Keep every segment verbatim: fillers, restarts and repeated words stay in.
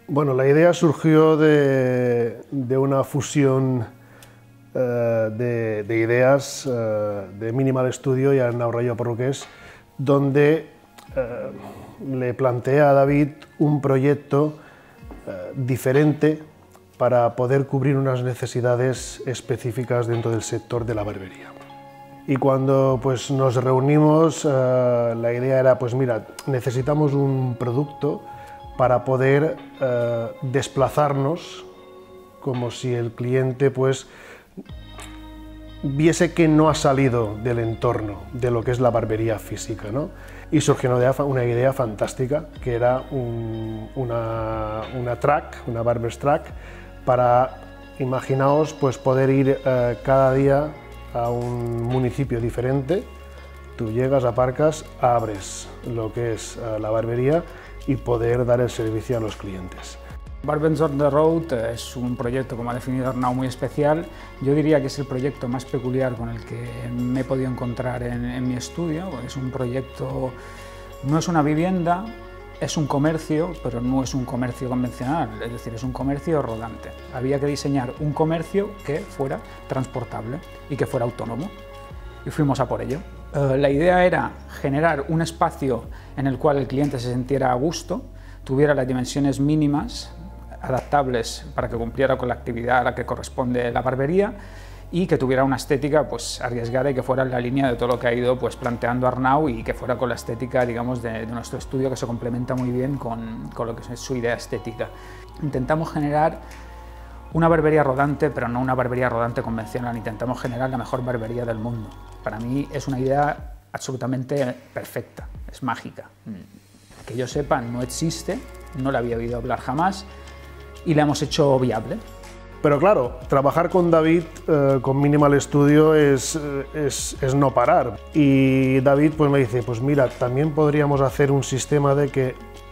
Bueno, la idea surgió de, de una fusión uh, de, de ideas uh, de Minimal Studio y Arnau Rayo Porruqués, donde uh, le planteé a David un proyecto uh, diferente para poder cubrir unas necesidades específicas dentro del sector de la barbería. Y cuando pues, nos reunimos, uh, la idea era, pues mira, necesitamos un producto para poder eh, desplazarnos, como si el cliente pues, viese que no ha salido del entorno de lo que es la barbería física, ¿no? Y surgió una idea, una idea fantástica, que era un, una, una track, una barber's track, para, imaginaos, pues, poder ir eh, cada día a un municipio diferente. Tú llegas, aparcas, abres lo que es eh, la barbería y poder dar el servicio a los clientes. Barbers on the Road es un proyecto, como ha definido Arnau, muy especial. Yo diría que es el proyecto más peculiar con el que me he podido encontrar en, en mi estudio. Es un proyecto, no es una vivienda, es un comercio, pero no es un comercio convencional, es decir, es un comercio rodante. Había que diseñar un comercio que fuera transportable y que fuera autónomo, y fuimos a por ello. Uh, la idea era generar un espacio en el cual el cliente se sintiera a gusto, tuviera las dimensiones mínimas adaptables para que cumpliera con la actividad a la que corresponde la barbería y que tuviera una estética pues, arriesgada y que fuera en la línea de todo lo que ha ido pues, planteando Arnau y que fuera con la estética, digamos, de, de nuestro estudio, que se complementa muy bien con, con lo que es su idea estética. Intentamos generar una barbería rodante, pero no una barbería rodante convencional. Intentamos generar la mejor barbería del mundo. Para mí es una idea absolutamente perfecta, es mágica. Que yo sepa, no existe, no la había oído hablar jamás y la hemos hecho viable. Pero claro, trabajar con David, eh, con Minimal Studio, es, es, es no parar. Y David pues, me dice, pues mira, también podríamos hacer un sistema de que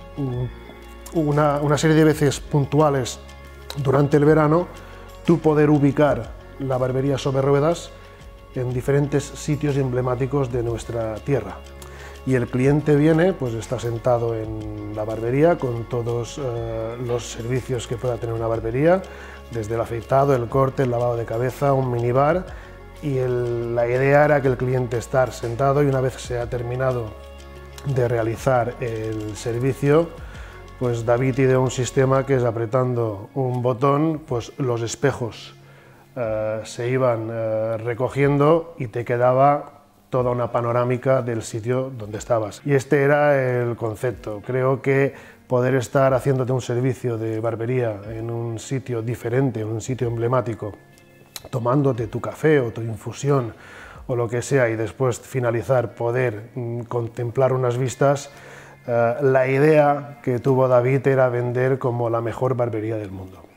una, una serie de veces puntuales durante el verano, tú poder ubicar la barbería sobre ruedas en diferentes sitios emblemáticos de nuestra tierra. Y el cliente viene, pues está sentado en la barbería con todos eh, los servicios que pueda tener una barbería, desde el afeitado, el corte, el lavado de cabeza, un minibar, y el, la idea era que el cliente estar sentado y una vez se ha terminado de realizar el servicio, pues David ideó un sistema que es apretando un botón, pues los espejos eh, se iban eh, recogiendo y te quedaba toda una panorámica del sitio donde estabas. Y este era el concepto. Creo que poder estar haciéndote un servicio de barbería en un sitio diferente, en un sitio emblemático, tomándote tu café o tu infusión o lo que sea y después finalizar, poder mm, contemplar unas vistas. Uh, la idea que tuvo David era vender como la mejor barbería del mundo.